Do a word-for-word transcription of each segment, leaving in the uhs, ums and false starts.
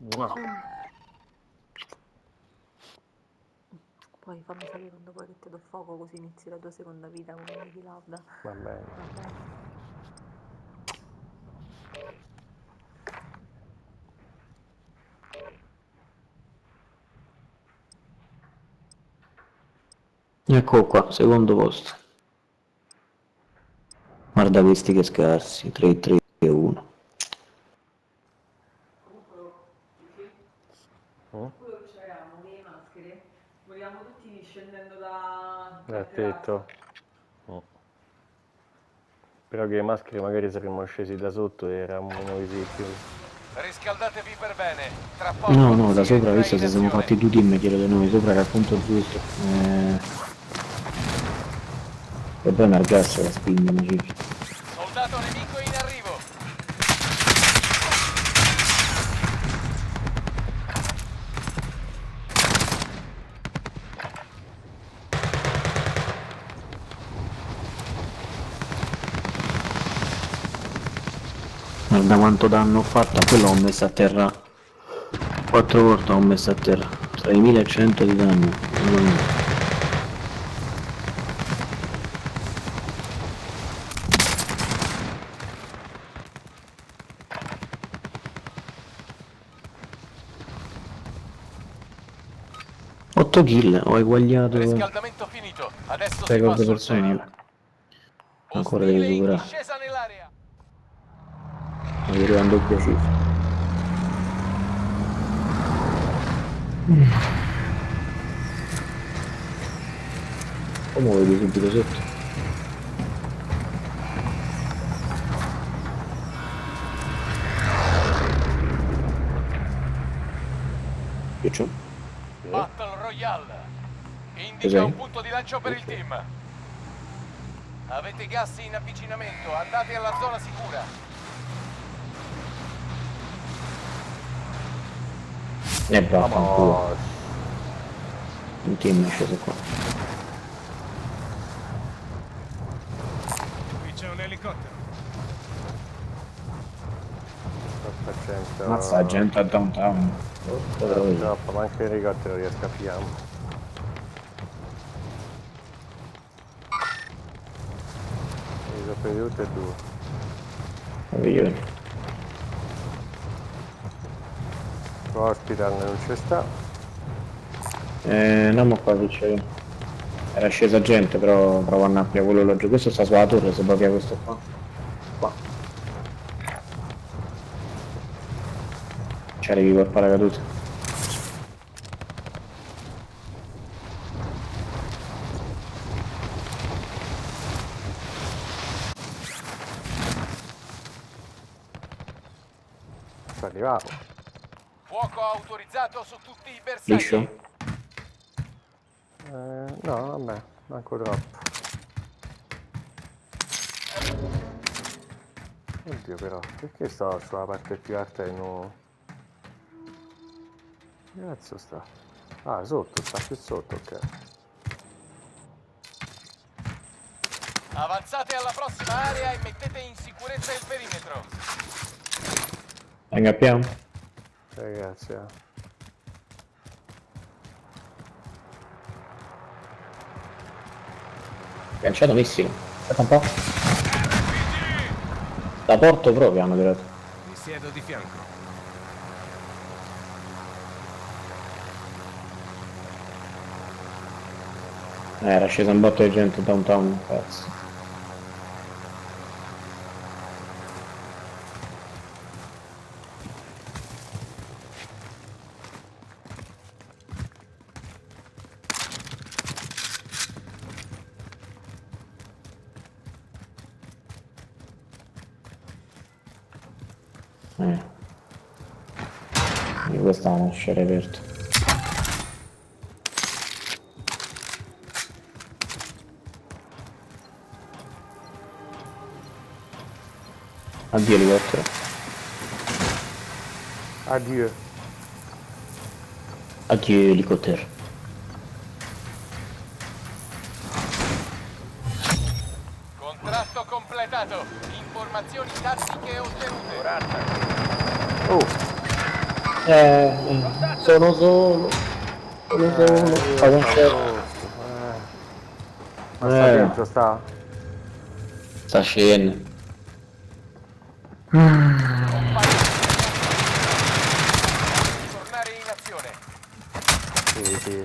No. Poi fammi sapere quando poi che ti do fuoco, così inizi la tua seconda vita come Niki Lauda. Va bene. Va bene. Ecco qua, secondo posto. Guarda questi che scarsi, tre tre uno. Mm? Quello che c'eravamo, le maschere, volevamo tutti scendendo da... L'ha detto. Mm. Però che le maschere magari saremmo scesi da sotto e eravamo visibili. Riscaldatevi per bene. Tra poco No, no, da si sopra, entra visto in se siamo azione. fatti due team dietro di noi, sopra era il punto giusto. Eh... E poi una gas la spingono, cicli. Soldato nemico in arrivo. Guarda quanto danno ho fatto, a quello ho messo a terra. Quattro volte ho messo a terra. treimilacento di danno. otto kill, ho eguagliato Riscaldamento finito. Adesso si record fa sul personale. serio. Ancora devi Ostile in superare. discesa nell'area. Mi arriva in doppia cifra. Come lo vedi subito sotto? Che c'ho? Battle Royale. Indica Cos'è? un punto di lancio per il team. Avete gas in avvicinamento. Andate alla zona sicura. E vaffanculo. Vamos. Un team è sceso qua. Qui c'è un elicottero. cento. Mazza la gente a downtown. Troppo, ma anche il elicottero riesco a fiamme. Mi sono per tutte e due. Meraviglioso. Hospital non ci sta. Eh, no, ma qua che c'è. Era scesa gente, però provo a nappia quello loggico. Questo sta sulla torre, se proprio questo qua. Qua. Ci arrivi col paracadute. Sto arrivato. Fuoco autorizzato su tutti i bersagli. Liscio? Eh, no, vabbè, manco troppo. Oddio però, perché sto sulla parte più alta e non... Che cazzo sta? Ah, sotto, sta più sotto, ok. Avanzate alla prossima area e mettete in sicurezza il perimetro. Angappiamo? Ragazzi, eh. Lanciato missile. Aspetta un po'. Da porto proprio hanno tirato. Mi siedo di fianco. Eh, era scesa un botto di gente downtown, cazzo. Eh. E questa è una scena aperta. Addio elicottero. Addio. Addio elicottero. Contratto completato. Informazioni tattiche ottenute. Oh! Eh, eh, sono solo. Sono solo. Eh, io Fa sto concerto. posto, eh. Ma sta Eh, dentro, sta? sta scendendo. Tornare in azione. Sì, sì.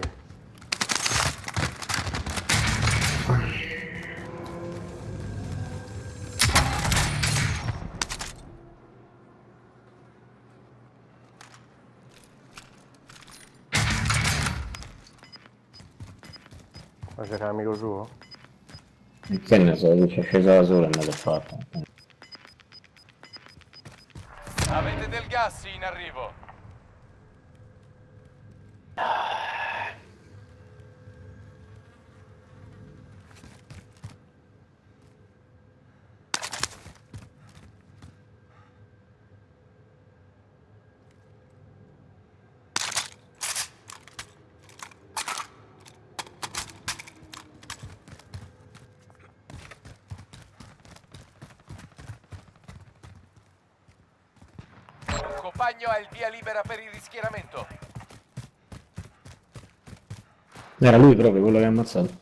Ma c'è l'amico suo? Che ne so, c'è sceso da solo e me l'ho fatto. Avete del gas in arrivo. Un compagno ha il via libera per il rischieramento. Era lui proprio quello che ha ammazzato.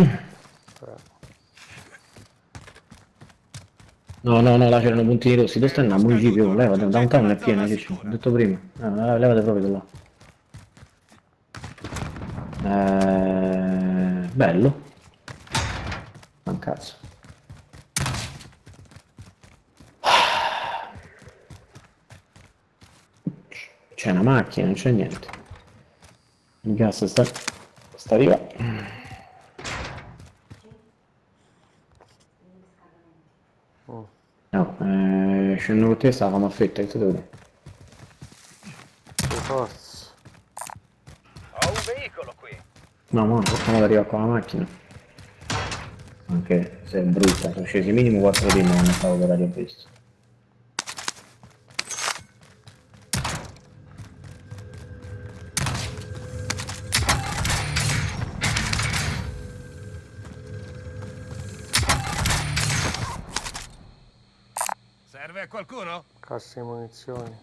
No, no, no, là c'erano puntini rossi. Dove sta il municipio? Levate, downtown è pieno, che c'è? Ho detto prima. No, levate proprio da là. Eh, bello. Ma un cazzo. C'è una macchina, non c'è niente. Il gas sta, sta arrivando. Oh. No, eh, scendo con te, stavamo a fetta, che tu devo dire? Per forza. Ho un veicolo qui. No, ma facciamo arrivare con la macchina. Anche se è brutta, sono scesi minimo quattro team quando stavo per aria visto. Serve a qualcuno? Casse di munizioni.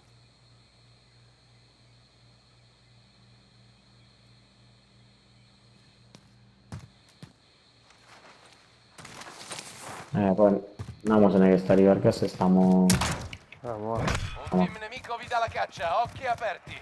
Eh, poi andiamo se ne che sta arrivando il gas e stiamo... Ah, mo. Un team nemico vi dà la caccia, occhi aperti.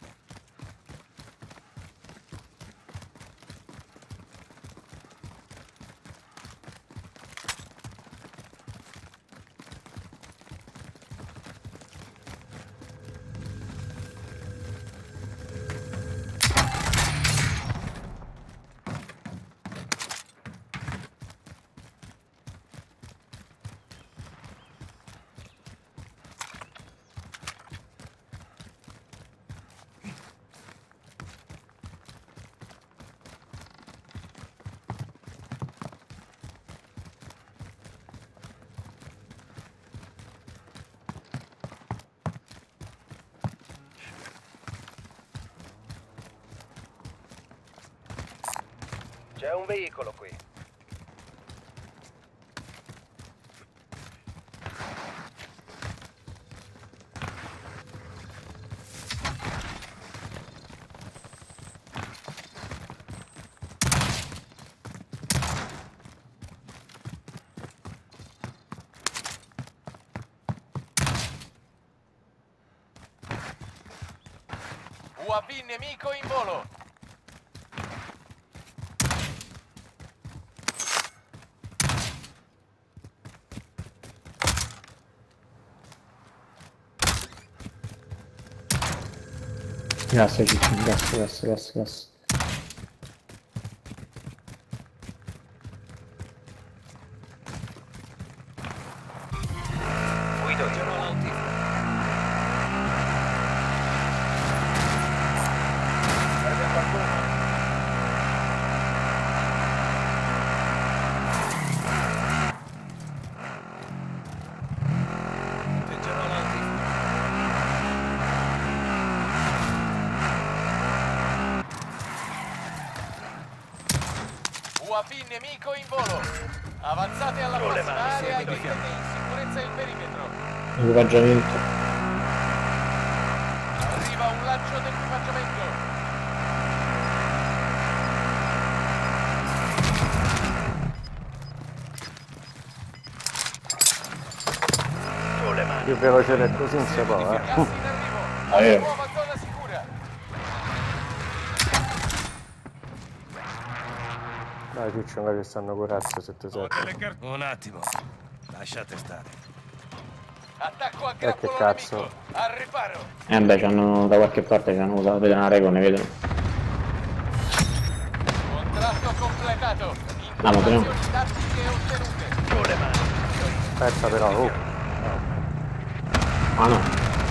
C'è un veicolo qui. U A V nemico in volo. Gas, Ciccio, gas, gas, gas, gas. Guido, sono all'autista. Serve qualcuno? Attenzione all'autista. U A V nemico in volo. Avanzate alla prossima area e mettete in sicurezza il perimetro. Equipaggiamento. Arriva un Passaggio dell'equipaggiamento. Più veloce del così non si può, eh. Gas in arrivo. Ah, eh. Nuova zona sicura. Dai Ciccio, non che stanno corazzo sette sette. Un attimo, lasciate stare. Attacco a Eh, che grappolo cazzo. nemico. Al riparo. Eh beh, c'hanno da qualche parte c'hanno usato, vedono una regola, ne vedono. Contratto completato. Andiamo, teniamo. Informazioni tattiche ottenute. Aspetta però, oh. Ah no.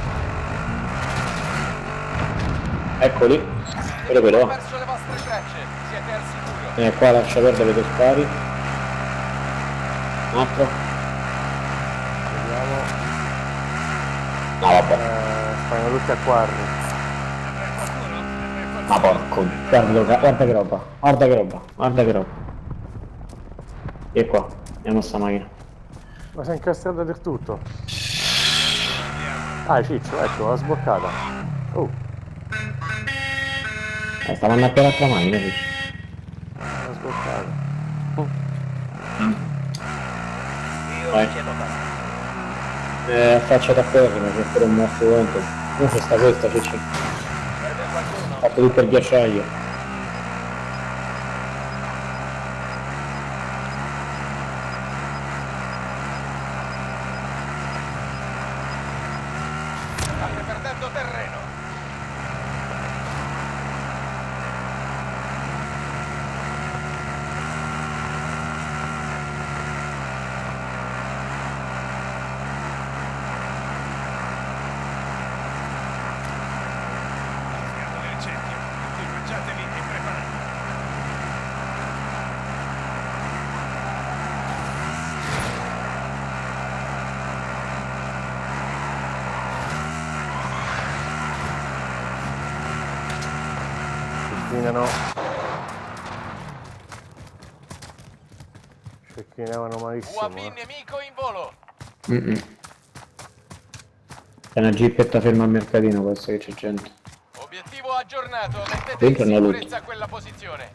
Eccoli. Quello Ho quello. perso le vostre tracce. Siete al sicuro. E qua lascia perdere i tuoi spari. Un altro. Vediamo. No vabbè. Eh, fanno tutti a quarri. Ma porco. Guarda, guarda che roba. Guarda che roba. Guarda che roba. E qua. Andiamo a sta macchina. Ma sei incastrata del tutto. Ah Ciccio, ecco, l'ho sbloccata. Oh, Eh, stavo andando per l'altra macchina, sì. l'ho sbloccata. Vai. Eh, faccia da ferro, che per un morto vento. Non c'è sta questa, che c'è. Fatto tutto il ghiacciaio. State perdendo terreno. Siamo nel cerchio. Equipaggiatevi e preparatevi. Cecchinano. Cecchinavano malissimo. U A V Eh. nemico in volo. Mm -mm. C'è una jeepetta ferma al mercatino, può essere che c'è gente. Obiettivo aggiornato. Mettete Dentro in ne ho avuto. sicurezza quella posizione.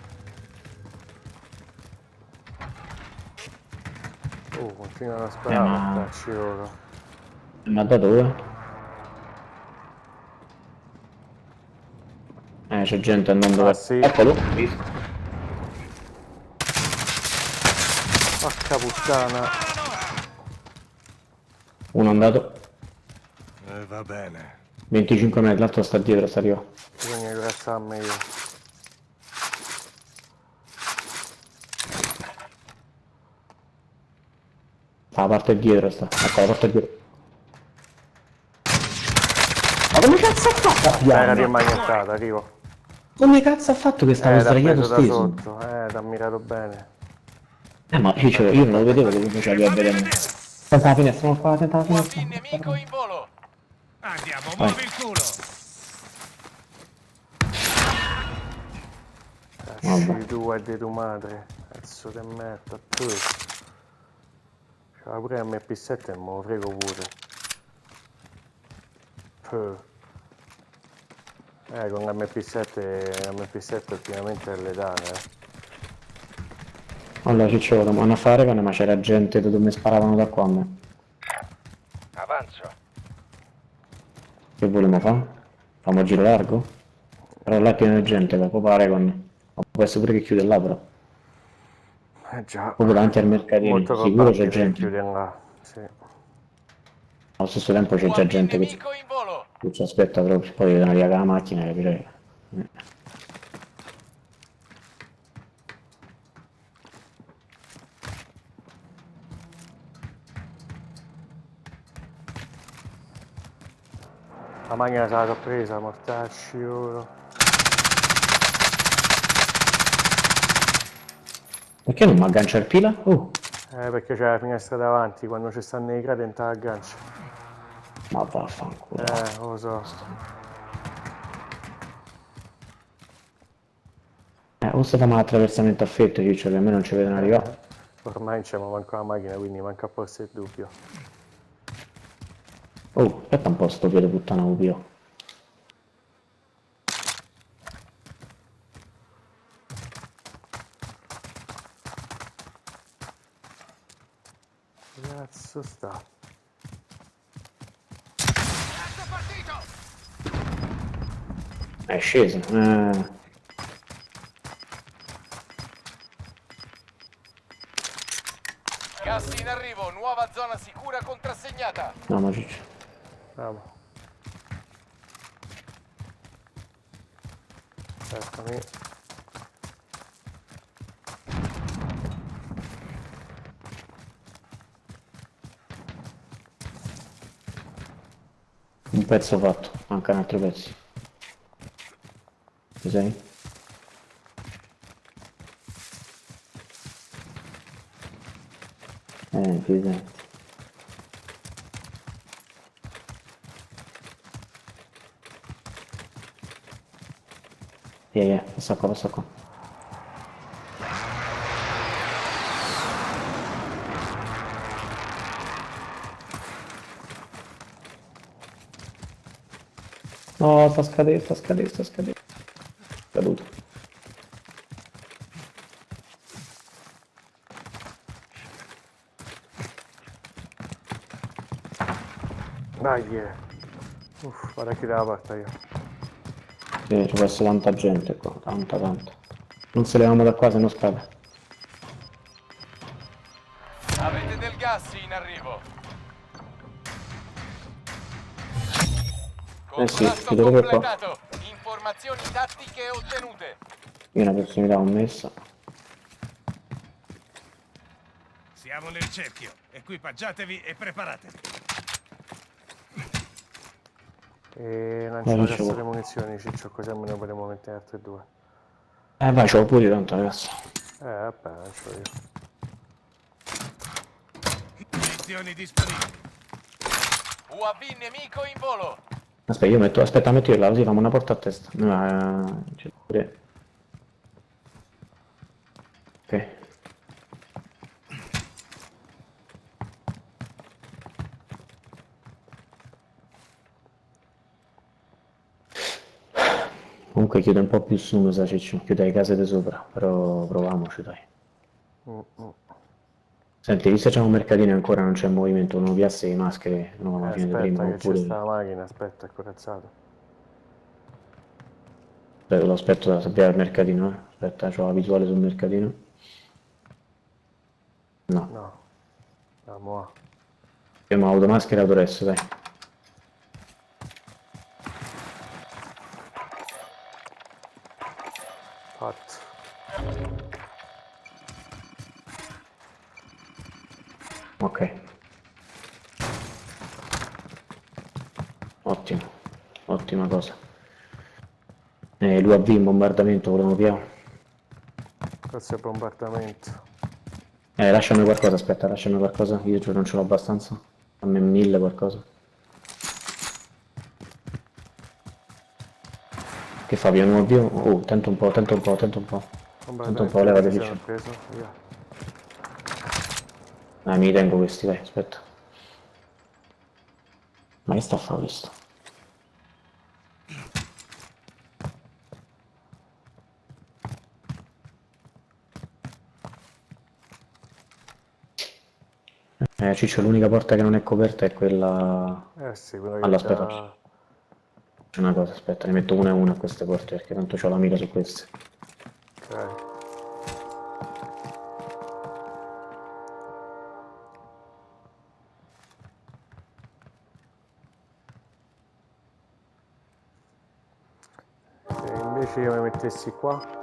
Oh, continuano a sparare, Eh, ma- mortacci loro. Ma da dove? Eh, c'è gente andando Ah, verso... sì. Eccolo, visto. Porca puttana. Uno è andato. Eh, va bene. venticinque metri, l'altro sta dietro, sta arrivando. Bisogna rilassarmi io. Sta la parte dietro, sta. Ecco, la parte dietro. Ma come cazzo ha fatto? Era rimagnettata, arrivo. Come cazzo ha fatto che stavo Eh, l'ha sdraiato preso da steso? sotto, eh, t'ha mirato bene. Eh, ma io, cioè, io non lo vedevo che mi facevi a vedere. Tenta la finestra, non fa, tenta la U A V finestra. nemico in volo. Andiamo, Vai. muovi il culo. Cazzi Vabbè. tua e di tua madre. Cazzo che merda, tu. C'era pure M P sette e me lo frego pure. Puh. Eh, con l'M P sette, l'M P sette ultimamente è letale, eh. Allora ci volevo andare a fare, ma c'era gente da dove mi sparavano da qua a me. Avanzo. Che volevamo fare? Famo un giro largo? Però là è pieno di gente, va proprio la Recon. Ma può essere pure che chiude là però. Eh già. Proprio davanti al mercatino, Molto sicuro c'è probabile che gente. chiude là, sì. Allo stesso tempo c'è U A già V gente che, nemico in volo. che ci aspetta proprio, poi vedono via con la macchina, capire. La macchina se la so presa, mortacci loro. Perché non mi aggancia il pila? Oh, Eh, perché c'è la finestra davanti, quando ci stanno i crati non te la aggancia. ma vaffanculo. Eh, lo so. Eh, o se facciamo l'attraversamento a fette, ciccio, che a me non ci vedono arrivare. Ormai non c'è manco la macchina, quindi manca a posto il dubbio. Oh, aspetta un po' sto piede puttana upio. Cazzo sta? Terzo partito! È sceso. Eh. Gas in arrivo, nuova zona sicura contrassegnata. No, ma ciccio. Bravo. Eccomi. Un pezzo fatto, manca un altro pezzo. Ci sei? Eh, ci sei. Via, via, passa qua, passa qua. No, sta scadendo, sta scadendo, sta scadendo. Caduto. Dai, eh. Uff, guarda chi dalla porta io. Sì, ci può essere tanta gente qua, tanta, tanta. Non se leviamo da qua se no scade. Avete del gas in arrivo. Eh sì, Contrasto ci dovrebbe qua. completato. Informazioni tattiche ottenute. Io una prossimità ho messa. Siamo nel cerchio. Equipaggiatevi e preparatevi. E non Eh, c'ho dicevo. adesso le munizioni, Ciccio, così almeno potremo mettere altre due. Eh vai, c'ho pure tanto ragazzi. Eh, vabbè, non c'ho io. Munizioni disponibili. U A V nemico in volo. Aspetta, io metto, aspetta, metto io là, così facciamo una porta a testa. No, eh, c'è pure. Ok. Comunque chiude un po' più su, mi sa, Ciccio, chiude le case di sopra, però proviamoci dai. Mm, mm. Senti, visto che c'è un mercatino e ancora non c'è movimento, uno piazza di maschere, no, alla Eh, fine di aspetta prima, che c'è oppure... sta la macchina, aspetta, è corazzato. Aspetta, lo aspetto da sapere al mercatino, eh. Aspetta, c'ho la visuale sul mercatino. No, No. No, mo. abbiamo automaschera e autoresto, dai. Fatto. Ok. Ottimo, ottima cosa. Eh, l'U A V in bombardamento, volevamo piano. Questo è bombardamento. Eh, lasciami qualcosa, aspetta, lasciami qualcosa, io già non ce l'ho abbastanza. A me mille qualcosa. Che fa, piano U A V? Oh, tento un po', tento un po', tento un po'. Tento un po', levate Bombardamento, vicino. preso, via. Ah, mi tengo questi, vai, aspetta. Ma che sta a fare questo? Eh, Ciccio, l'unica porta che non è coperta è quella... Eh sì, quello che Allora, già... aspetta. C'è una cosa, aspetta, ne metto una e una a queste porte perché tanto c'ho la mira su queste. Ok. Se invece io mi mettessi qua...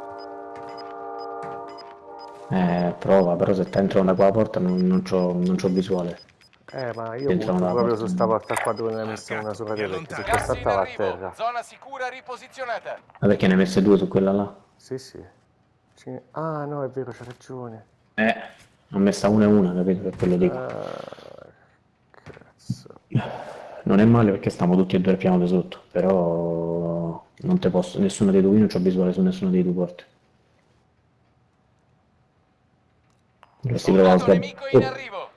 Eh, prova, però se entro da qua porta non, non c'ho non c'ho visuale. Eh, ma io Dentro punto una proprio porta. su sta porta qua dove ne hai messo una sopra te, perché se Gas questa in stava a arrivo. terra. Zona sicura riposizionata. Ma perché ne hai messe due su quella là? Sì, sì. Ci- Ah, no, è vero, c'ha ragione. Eh, ho messa una e una, capito? Per quello dico. Ah, cazzo. Non è male perché stiamo tutti e due al piano di sotto, però non te posso, nessuno dei due, io non c'ho visuale su nessuno dei due porti. Dovresti provare a Soldato sgab- nemico in Oh, arrivo.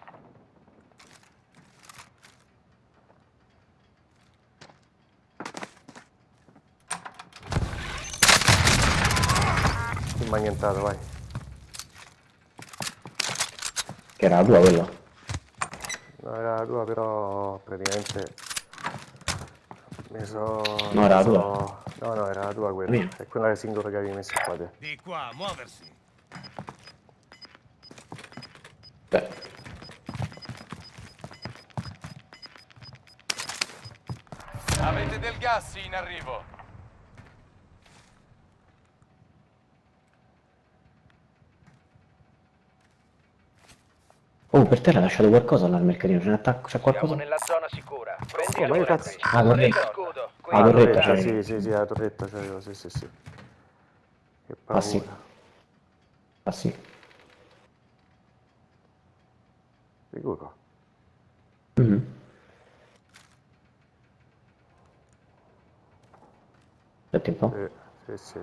Chi mi ha annientato, vai. che era la tua quella? No, era la tua, però praticamente mi so... No, era la mi tua. so- No, no, era la tua quella. Mia. È quella singola che avevi messo qua te. Di qua, muoversi. Beh, Avete del gas in arrivo. oh, per terra ha lasciato qualcosa là al mercatino, c'è un attacco, c'è Siamo qualcosa? nella zona sicura. Prendi Oh, le ma che torrette. cazzo? Ah, corretto. Scudo. Qui Ah, La corretto, torretta, c'è. sì, sì, sì, la torretta c'avevo, sì, sì, sì. Che Ah, sì. paura. Ah sì. Sicuro? Mhm. Aspetta un po'. Sì, sì, sì.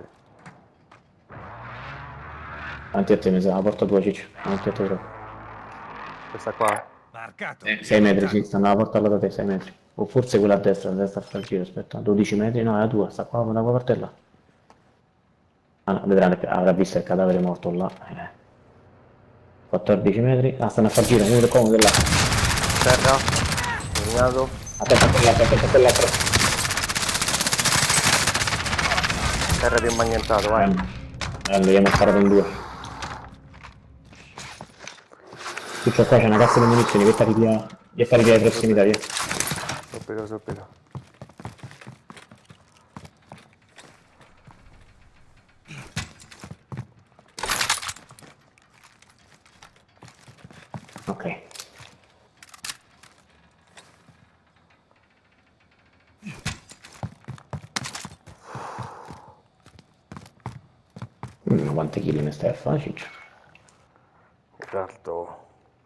Avanti a te, mi sa, la porta tua, Ciccio. Avanti a te proprio. Questa qua? Marcato. Eh, sei metri, sì, stanno alla porta là da te, sei metri. O forse quella a destra, a destra a giro, aspetta. dodici metri, no, è la tua, sta qua, da quella parte là. Ah no, vedrà, avrà visto il cadavere morto là. Eh. quattordici metri. Ah, stanno a far giro, uno comodo là. Terra? Segnato? Aspetta, quell'altro, aspetta, quell'altro. Terra di immagnettato, vai. Allora, andiamo a sparato in due. Ciccio, qua c'è una cassa di munizioni, che fare via, che fare via le prossimità, via. Subito, subito. Ok. Mm, quante chili ne stai a fare, Ciccio? Esatto.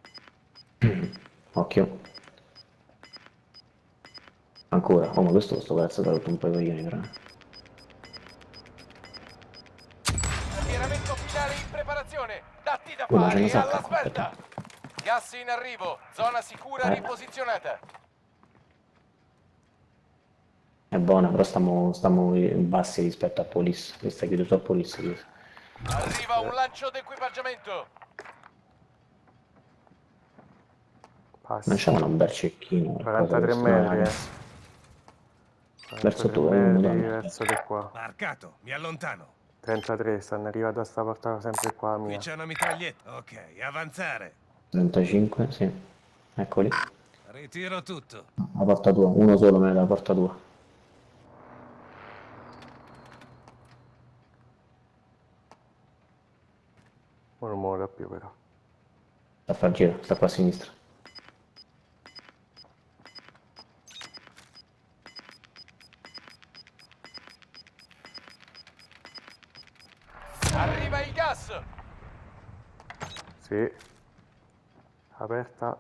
Occhio. Ancora. Oh, ma questo sto cazzo da rotto un po' i coglioni, però. Schieramento finale in preparazione. Datti da Oh, ma ce fare ne e sa, alla cazzo, svelta. Gas in arrivo. Zona sicura Eh. riposizionata. È buona, però stiamo, stiamo bassi rispetto a Police. Questa è chiuso a Police. Chiuso. Arriva un lancio d'equipaggiamento. Passi. Lanciamo un bel cecchino. qualcosa quarantatré che- metri, no, eh. Verso quarantatré tu, eh, metri madonna. verso di qua. Marcato. Mi allontano. trentatré, stanno arrivando a sta porta sempre qua Qui mia. c'è una mitraglietta. Ok, avanzare. trentacinque, sì. Eccoli. Ritiro tutto. La porta tua, uno solo me la porta tua. Ora non muore più però. Sta a far giro, sta qua a sinistra. Arriva il gas. Sì. Aperta.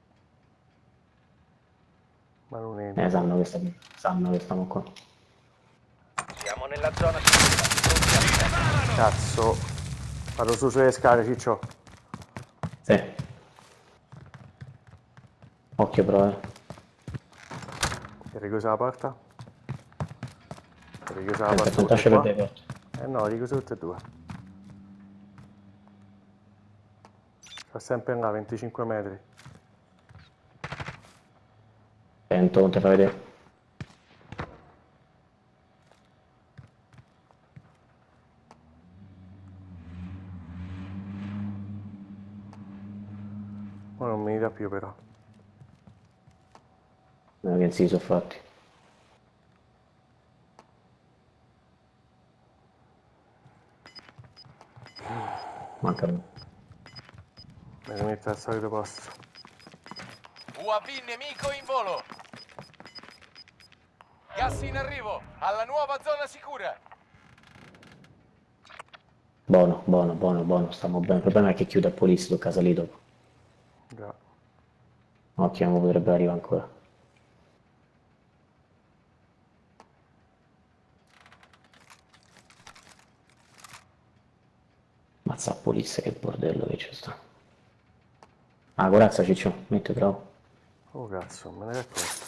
Ma non entra. Eh, sanno che stiamo, sanno che stiamo qua. Siamo nella zona sicura. Pronti a attaccare. Cazzo. Vado su sulle scale, Ciccio. Sì. Occhio però, eh. È richiusa la porta? È richiusa la Aspetta, porta non pure lascia qua? perdere le porte. Eh no, richiuse tutte e due. Sta sempre là, venticinque metri. Sento, non ti fa vedere. Ma non mi dà più però. No, che si sono fatti. Manca uno. Mi rimette al solito posto. U A V nemico in volo. Gas in arrivo. Alla nuova zona sicura. Buono, buono, buono, buono, stiamo bene. Il problema è che chiude a Police, tocca salire dopo. Già. Occhio, non potrebbe arrivare ancora. Mazza a Police, che bordello che c'è sta. Ah, corazza Ciccio, metti bravo. Oh cazzo, me ne ero accorto.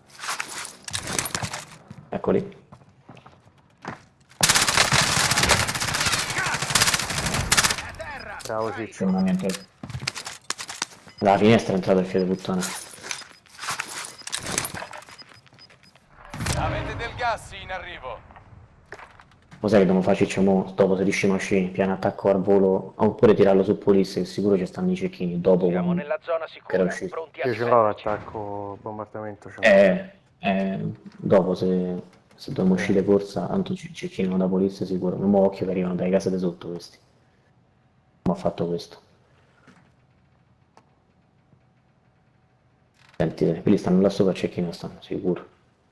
Eccoli. Bravo Ciccio. Non ho niente. Dalla finestra è entrato il figlio di puttana. Avete del gas in arrivo. Lo sai che dobbiamo fare cicciamo dopo sedici machine, piano attacco al volo, oppure tirarlo su police, che sicuro ci stanno i cecchini dopo. Siamo con- nella zona che sicura, era uscito. pronti a Io ce l'ho difenderci. l'attacco bombardamento, ce l'ho. Eh, eh, dopo se, se dobbiamo Sì. uscire corsa, tanto ci cecchino da polizia sicuro. Non mo occhio che arrivano dalle case di sotto questi. Ma ha fatto questo. Senti, quelli stanno là sopra, cecchino stanno, sicuro.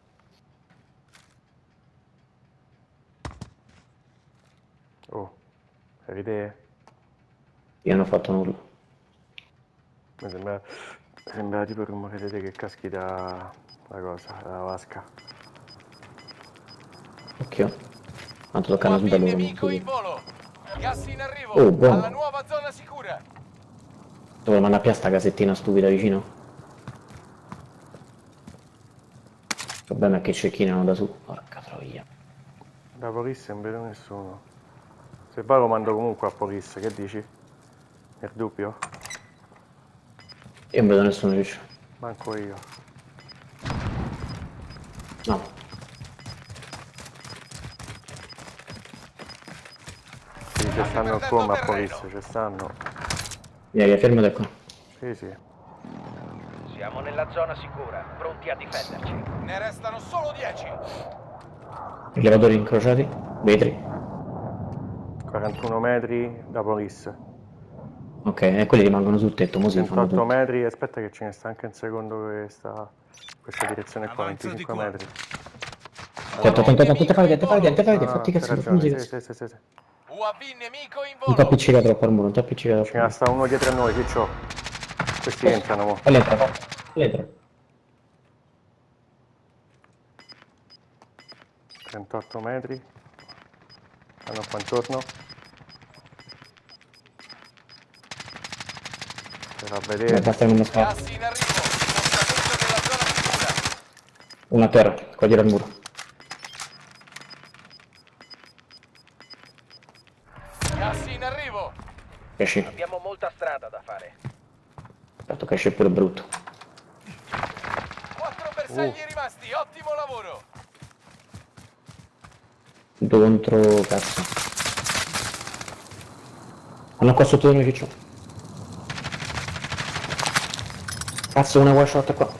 Oh, hai idee? Io non ho fatto nulla. Mi sembra, sembra tipo il rumore di te che caschi da la cosa, dalla vasca. Occhio. Tanto toccano U A V sempre loro. nemico in non volo. Gas in arrivo. Oh, buono. Alla nuova zona sicura. dove mi hanno a sta casettina stupida vicino? Il problema è che cecchinano da su. Porca troia. Da Police non vedo nessuno. Se va lo mando comunque a Police, che dici? Nel dubbio? Io non vedo nessuno ciccio. Manco io. No. Sì, ci State stanno perdendo come a terreno. Police, ci stanno. Via, via, fermate qua. Sì, sì. Siamo nella zona sicura, pronti a difenderci. Ne restano solo dieci. Rilevatori incrociati. Vetri. quarantuno metri da Police. Ok, e quelli rimangono sul tetto, mo si fanno ventotto tutti. metri, aspetta che ce ne sta anche un secondo che sta questa direzione qua, Avanzo di venticinque qua. metri. Attento, attento, attento, fai vedere, fai vedere, fai No, vedere, no, fatti c'hai cazzo, ragione, fatti sì, cazzo. sì, sì, sì. U A V nemico in Non ti volo. appiccicare troppo al muro, non ti appiccicare troppo Ce al ne muro. sta uno dietro a noi, Ciccio. Questi entrano, mo. Fai l'entra, fai l'entra. trentotto metri. Stanno qua intorno. Per a Beh, vedere. basta che non mi spara. Gas in arrivo. Spostamento della zona sicura. Uno a terra, qua dietro al muro. Gas in arrivo. Esci. Abbiamo molta strada da fare. Certo che esce pure brutto. Quattro bersagli rimasti. Ottimo lavoro. Due contro cazzo. Hanno qua sotto di noi ciccio. Cazzo, una one shot qua.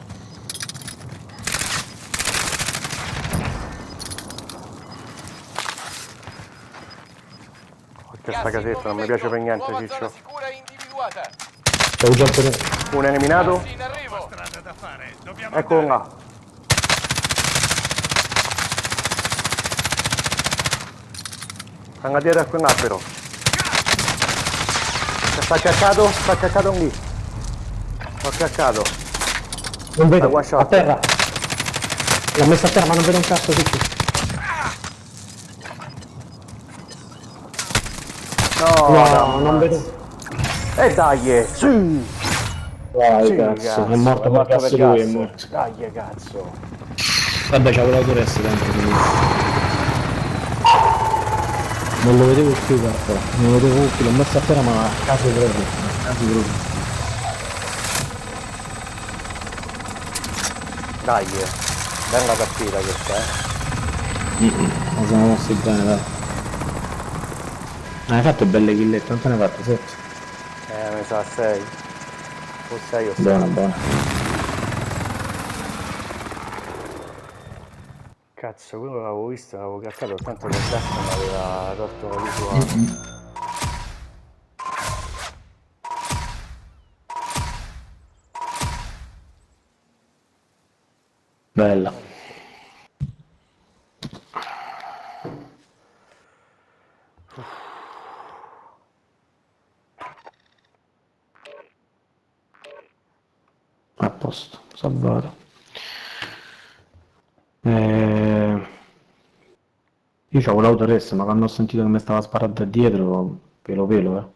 Che sta casetta, non mi piace per niente, Nuova zona Ciccio. sicura individuata. C'è un gioco di... Un eliminato? Gas in arrivo. Strada da fare. Dobbiamo Eccolo andare. là. Stanno dietro a quell'albero. Sta caccato? Sta caccato lì. L'ho caccato. Non vedo, Ah, one shot. a terra. L'ho messa a terra ma non vedo un cazzo ciccio. No, No, non vedo. E dai, sì. Vai Sì, cazzo, è morto per per cazzo lui, è gas. morto. Dai, cazzo. Vabbè, c'avevo l'autoressa dentro quindi. Non lo vedevo più guarda, non lo vedevo più, l'ho messo a terra ma a caso proprio, a caso proprio. Dai, bella partita questa, eh. Ma siamo mossi bene, dai. Ah, hai fatto belle killette, quanto ne hai fatte? sette? Eh, mi sa sei. O sei o sei. Buona, buona. Cazzo, quello l'avevo visto, l'avevo caccato, tanto che il gas mi aveva tolto la visuale. Bella. A posto, salvato. Eh... Io c'avevo l'autoressa, ma quando ho sentito che mi stava sparando da dietro, pelo pelo, eh.